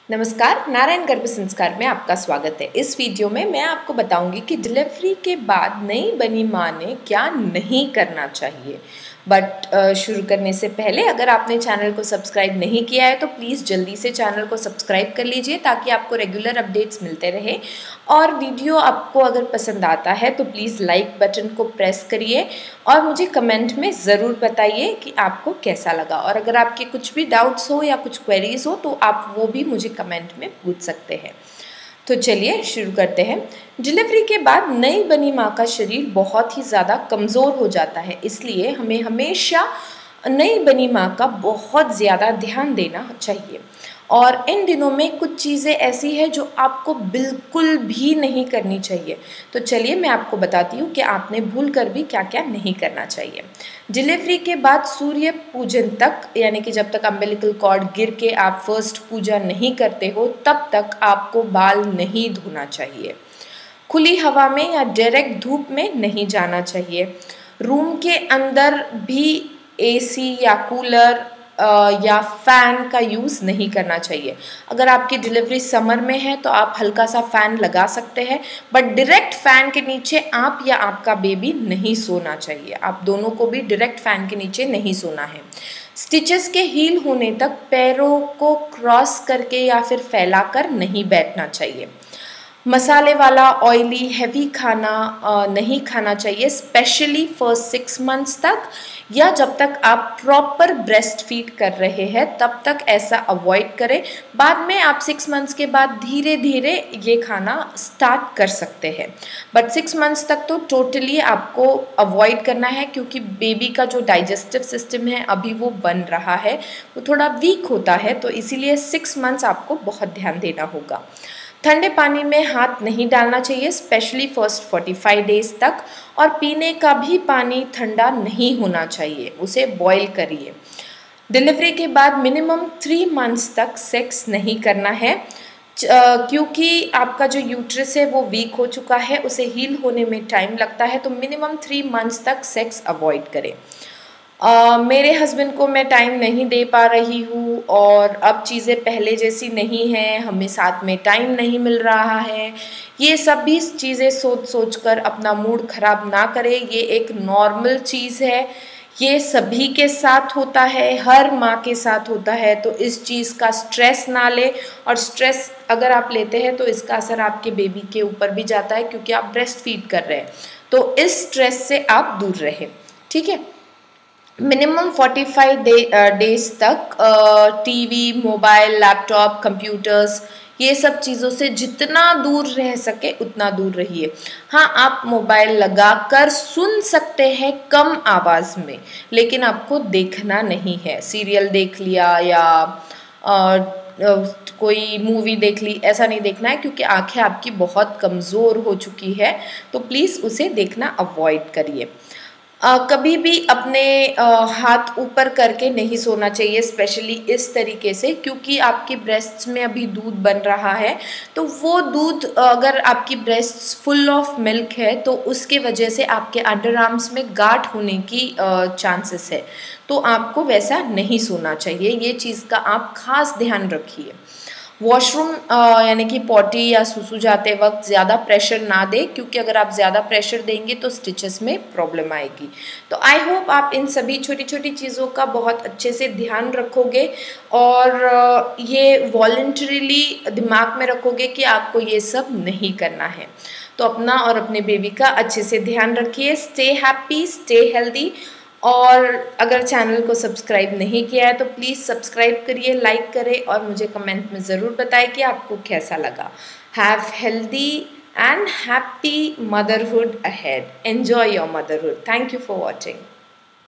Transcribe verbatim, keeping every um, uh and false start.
नमस्कार, नारायण गर्भ संस्कार में आपका स्वागत है। इस वीडियो में मैं आपको बताऊंगी कि डिलीवरी के बाद नई बनी माँ ने क्या नहीं करना चाहिए। बट शुरू करने से पहले अगर आपने चैनल को सब्सक्राइब नहीं किया है तो प्लीज़ जल्दी से चैनल को सब्सक्राइब कर लीजिए ताकि आपको रेगुलर अपडेट्स मिलते रहे। और वीडियो आपको अगर पसंद आता है तो प्लीज़ लाइक बटन को प्रेस करिए और मुझे कमेंट में ज़रूर बताइए कि आपको कैसा लगा। और अगर आपके कुछ भी डाउट्स हो या कुछ क्वेरीज हो तो आप वो भी मुझे कमेंट में पूछ सकते हैं। तो चलिए शुरू करते हैं। डिलीवरी के बाद नई बनी माँ का शरीर बहुत ही ज़्यादा कमज़ोर हो जाता है, इसलिए हमें हमेशा नई बनी माँ का बहुत ज़्यादा ध्यान देना चाहिए। और इन दिनों में कुछ चीज़ें ऐसी हैं जो आपको बिल्कुल भी नहीं करनी चाहिए। तो चलिए मैं आपको बताती हूँ कि आपने भूल कर भी क्या क्या नहीं करना चाहिए। डिलीवरी के बाद सूर्य पूजन तक, यानी कि जब तक अम्बिलिकल कॉर्ड गिर के आप फर्स्ट पूजा नहीं करते हो तब तक आपको बाल नहीं धोना चाहिए। खुली हवा में या डायरेक्ट धूप में नहीं जाना चाहिए। रूम के अंदर भी एसी या कूलर या फ़ैन का यूज़ नहीं करना चाहिए। अगर आपकी डिलीवरी समर में है तो आप हल्का सा फ़ैन लगा सकते हैं, बट डायरेक्ट फ़ैन के नीचे आप या आपका बेबी नहीं सोना चाहिए। आप दोनों को भी डायरेक्ट फ़ैन के नीचे नहीं सोना है। स्टिचेस के हील होने तक पैरों को क्रॉस करके या फिर फैलाकर नहीं बैठना चाहिए। मसाले वाला ऑयली हैवी खाना नहीं खाना चाहिए, स्पेशली फर्स्ट सिक्स मंथ्स तक, या जब तक आप प्रॉपर ब्रेस्ट फीड कर रहे हैं तब तक ऐसा अवॉइड करें। बाद में आप सिक्स मंथ्स के बाद धीरे धीरे ये खाना स्टार्ट कर सकते हैं, बट सिक्स मंथ्स तक तो टोटली आपको अवॉइड करना है, क्योंकि बेबी का जो डाइजेस्टिव सिस्टम है अभी वो बन रहा है, वो थोड़ा वीक होता है, तो इसीलिए सिक्स मंथ्स आपको बहुत ध्यान देना होगा। ठंडे पानी में हाथ नहीं डालना चाहिए, specially first forty five days तक। और पीने का भी पानी ठंडा नहीं होना चाहिए, उसे बॉईल करिए। डिलीवरी के बाद मिनिमम थ्री मंथ्स तक सेक्स नहीं करना है, क्योंकि आपका जो यूट्रस है वो वीक हो चुका है, उसे हील होने में टाइम लगता है, तो मिनिमम थ्री मंथ्स तक सेक्स अवॉइड करें। Uh, मेरे हस्बैंड को मैं टाइम नहीं दे पा रही हूँ और अब चीज़ें पहले जैसी नहीं हैं, हमें साथ में टाइम नहीं मिल रहा है, ये सब भी चीज़ें सोच सोच कर अपना मूड ख़राब ना करें। ये एक नॉर्मल चीज़ है, ये सभी के साथ होता है, हर माँ के साथ होता है, तो इस चीज़ का स्ट्रेस ना ले। और स्ट्रेस अगर आप लेते हैं तो इसका असर आपके बेबी के ऊपर भी जाता है, क्योंकि आप ब्रेस्ट फीड कर रहे हैं, तो इस स्ट्रेस से आप दूर रहें, ठीक है। Minimum forty five day days तक टीवी, मोबाइल, लैपटॉप, कंप्यूटर्स, ये सब चीज़ों से जितना दूर रह सके उतना दूर रहिए। हाँ, आप मोबाइल लगा कर सुन सकते हैं कम आवाज़ में, लेकिन आपको देखना नहीं है। सीरियल देख लिया या आ, कोई मूवी देख ली, ऐसा नहीं देखना है, क्योंकि आंखें आपकी बहुत कमज़ोर हो चुकी है, तो प्लीज़ उसे देखना अवॉइड करिए। Uh, कभी भी अपने uh, हाथ ऊपर करके नहीं सोना चाहिए, स्पेशली इस तरीके से, क्योंकि आपकी ब्रेस्ट्स में अभी दूध बन रहा है, तो वो दूध अगर आपकी ब्रेस्ट्स फुल ऑफ मिल्क है तो उसके वजह से आपके अंडर आर्म्स में गांठ होने की चांसेस है, तो आपको वैसा नहीं सोना चाहिए। ये चीज़ का आप खास ध्यान रखिए। वॉशरूम यानी कि पॉटी या सुसु जाते वक्त ज़्यादा प्रेशर ना दे, क्योंकि अगर आप ज़्यादा प्रेशर देंगे तो स्टिचेस में प्रॉब्लम आएगी। तो आई होप आप इन सभी छोटी छोटी चीज़ों का बहुत अच्छे से ध्यान रखोगे और ये वॉलंटरीली दिमाग में रखोगे कि आपको ये सब नहीं करना है। तो अपना और अपने बेबी का अच्छे से ध्यान रखिए। Stay happy, stay healthy. और अगर चैनल को सब्सक्राइब नहीं किया है तो प्लीज़ सब्सक्राइब करिए, लाइक करें और मुझे कमेंट में ज़रूर बताएं कि आपको कैसा लगा। Have healthy and happy motherhood ahead. Enjoy your motherhood. Thank you for watching.